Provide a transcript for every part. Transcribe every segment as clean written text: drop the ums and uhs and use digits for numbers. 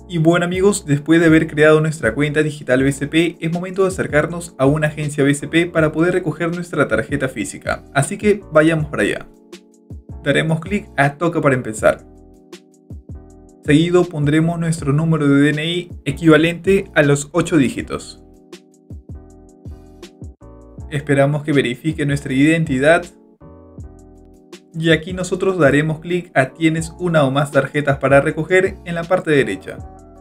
Y bueno amigos, después de haber creado nuestra cuenta digital BCP, es momento de acercarnos a una agencia BCP para poder recoger nuestra tarjeta física. Así que vayamos para allá. Daremos clic a Toca para empezar. Seguido pondremos nuestro número de DNI equivalente a los 8 dígitos. Esperamos que verifique nuestra identidad. Y aquí nosotros daremos clic a Tienes una o más tarjetas para recoger en la parte derecha.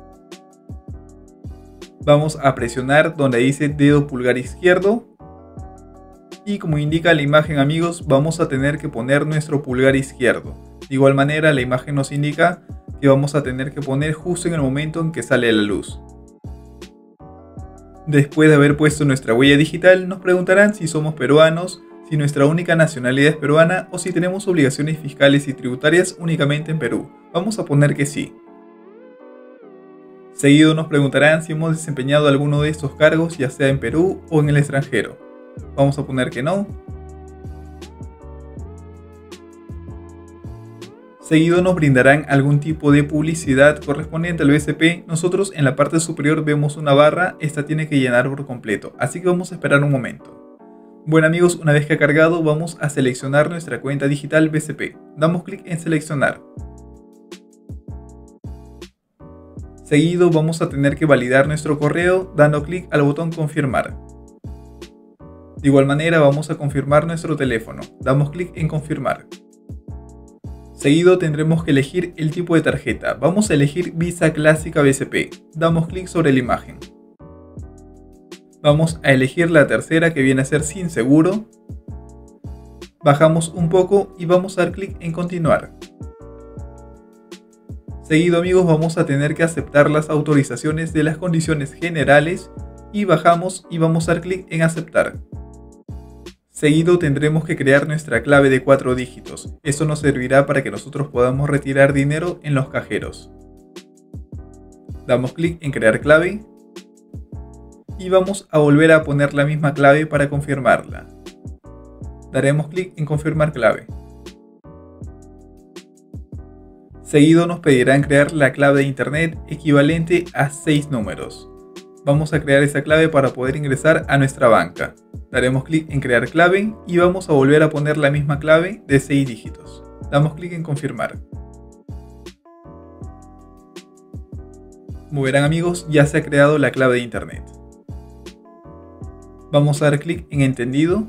Vamos a presionar donde dice dedo pulgar izquierdo. Y como indica la imagen amigos, vamos a tener que poner nuestro pulgar izquierdo. De igual manera la imagen nos indica que vamos a tener que poner justo en el momento en que sale la luz. Después de haber puesto nuestra huella digital, nos preguntarán si somos peruanos, si nuestra única nacionalidad es peruana o si tenemos obligaciones fiscales y tributarias únicamente en Perú. Vamos a poner que sí. Seguido nos preguntarán si hemos desempeñado alguno de estos cargos ya sea en Perú o en el extranjero. Vamos a poner que no. Seguido nos brindarán algún tipo de publicidad correspondiente al BCP. Nosotros en la parte superior vemos una barra, esta tiene que llenar por completo, así que vamos a esperar un momento. Bueno amigos, una vez que ha cargado vamos a seleccionar nuestra cuenta digital BCP. Damos clic en seleccionar. Seguido vamos a tener que validar nuestro correo dando clic al botón confirmar. De igual manera vamos a confirmar nuestro teléfono. Damos clic en confirmar. Seguido tendremos que elegir el tipo de tarjeta. Vamos a elegir Visa Clásica BCP. Damos clic sobre la imagen. Vamos a elegir la tercera que viene a ser sin seguro. Bajamos un poco y vamos a dar clic en continuar. Seguido amigos vamos a tener que aceptar las autorizaciones de las condiciones generales y bajamos y vamos a dar clic en aceptar. Seguido tendremos que crear nuestra clave de 4 dígitos. Esto nos servirá para que nosotros podamos retirar dinero en los cajeros. Damos clic en crear clave. Y vamos a volver a poner la misma clave para confirmarla. Daremos clic en confirmar clave. Seguido nos pedirán crear la clave de internet equivalente a 6 números. Vamos a crear esa clave para poder ingresar a nuestra banca. Daremos clic en crear clave y vamos a volver a poner la misma clave de 6 dígitos. Damos clic en confirmar. Como verán amigos, ya se ha creado la clave de internet. Vamos a dar clic en entendido.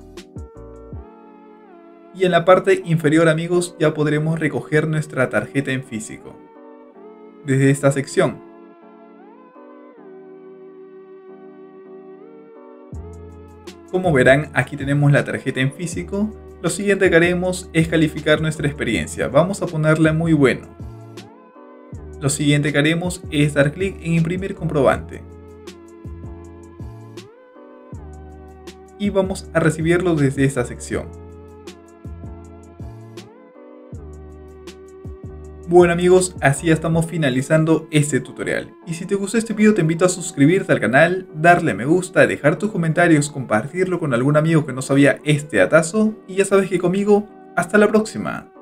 Y en la parte inferior amigos ya podremos recoger nuestra tarjeta en físico. Desde esta sección. Como verán aquí tenemos la tarjeta en físico. Lo siguiente que haremos es calificar nuestra experiencia. Vamos a ponerla muy bueno. Lo siguiente que haremos es dar clic en imprimir comprobante. Y vamos a recibirlo desde esta sección. Bueno amigos, así ya estamos finalizando este tutorial. Y si te gustó este video te invito a suscribirte al canal, darle me gusta, dejar tus comentarios, compartirlo con algún amigo que no sabía este datazo. Y ya sabes que conmigo, hasta la próxima.